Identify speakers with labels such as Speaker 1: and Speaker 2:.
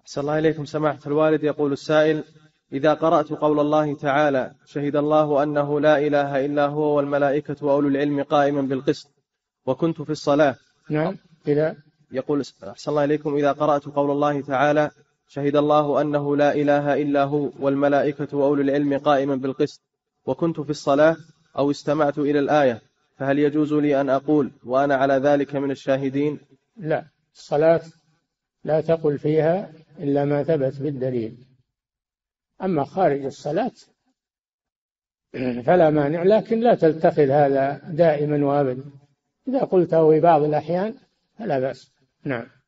Speaker 1: أحسن الله إليكم سماحة الوالد. يقول السائل: إذا قرأت قول الله تعالى: شهد الله أنه لا إله إلا هو والملائكة وأولو العلم قائما بالقسط، وكنت في الصلاة.
Speaker 2: نعم. إذا
Speaker 1: يقول أحسن الله إليكم: إذا قرأت قول الله تعالى: شهد الله أنه لا إله إلا هو والملائكة وأولو العلم قائما بالقسط، وكنت في الصلاة، أو استمعت إلى الآية، فهل يجوز لي أن أقول وأنا على ذلك من الشاهدين؟
Speaker 2: لا، الصلاة لا تقل فيها إلا ما ثبت بالدليل، أما خارج الصلاة فلا مانع، لكن لا تتخذ هذا دائما وأبدا. إذا قلته في بعض الأحيان فلا بأس. نعم.